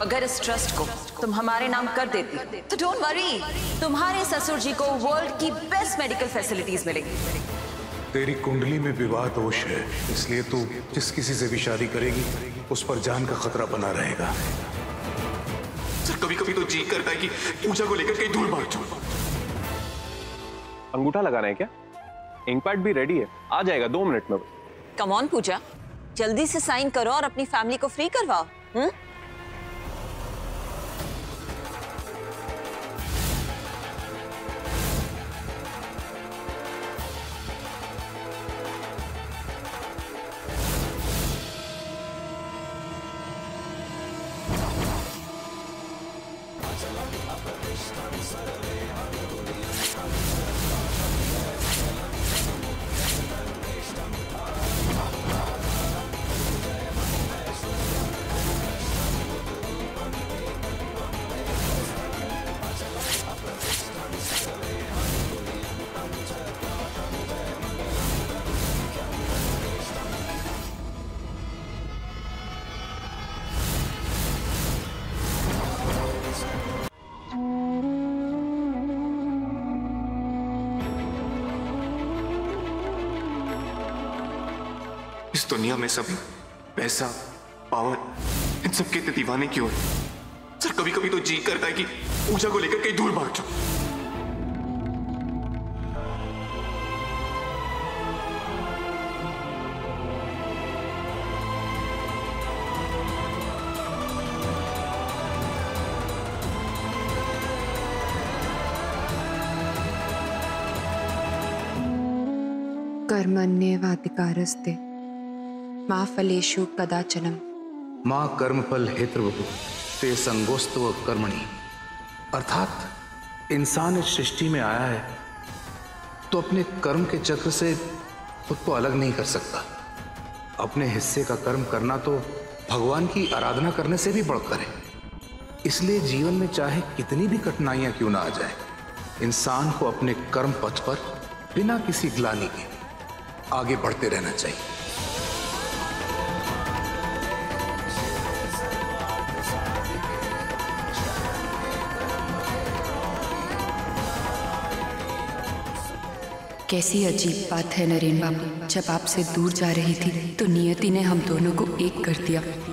अगर इस ट्रस्ट को तुम हमारे नाम कर देती तो डोंट वरी, तुम्हारे ससुर जी को वर्ल्ड की बेस्ट मेडिकल फैसिलिटीज मिलेंगी। तेरी कुंडली में विवाह दोष है, इसलिए तू जिस किसी से भी शादी करेगी उस पर जान का खतरा बना रहेगा। सर कभी कभी तो जी करता है कि पूजा को लेकर कहीं धूल मार दूं। अंगूठा लगाना है क्या? इंक पैड भी रेडी है, आ जाएगा 2 मिनट में। कम ऑन पूजा, जल्दी से साइन करो और अपनी फैमिली को फ्री करवाओ। इस दुनिया में सभी पैसा, पावर, इन सब के इतने दीवाने क्यों हैं? सर कभी कभी तो जी करता है कि पूजा को लेकर कहीं धूल मार दूं। कर्मण्येवाधिकारस्ते मा फलेषु कदाचन माँ कर्मफल हेतुर्वतु ते संगोस्तव कर्मणि। अर्थात इंसान इस सृष्टि में आया है तो अपने कर्म के चक्र से खुद को अलग नहीं कर सकता। अपने हिस्से का कर्म करना तो भगवान की आराधना करने से भी बढ़कर है। इसलिए जीवन में चाहे कितनी भी कठिनाइयां क्यों ना आ जाए, इंसान को अपने कर्म पथ पर बिना किसी ग्लानि के आगे बढ़ते रहना चाहिए। कैसी अजीब बात है नरेन बाबू, जब आपसे दूर जा रही थी तो नियति ने हम दोनों को एक कर दिया।